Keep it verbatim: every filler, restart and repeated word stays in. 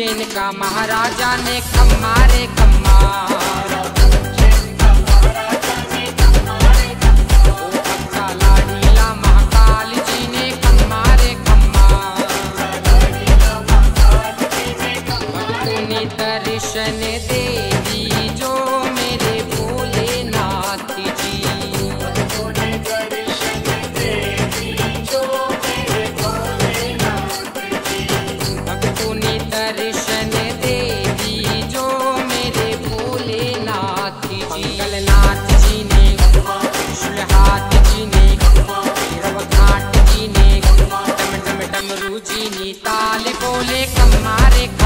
उज्जैन का महाराजा ने खम्मा रे खम्मा, लाडीला महाकाल जी ने खम्मा रे खम्मा, भक्तों ने दर्शन दे दी जो मेरे भोलेनाथ जी, भक्तों ने दर्शन दे दी जो मेरे भोलेनाथ जी, भक्तों ने दर्शन दे दी जो मेरे भोलेनाथ जी। मंगलनाथ जी ने, त्रिशूलहाथ जी ने, भैरवघाट जी ने, डम डम डमरू जी ने ताल बोले खम्मा रे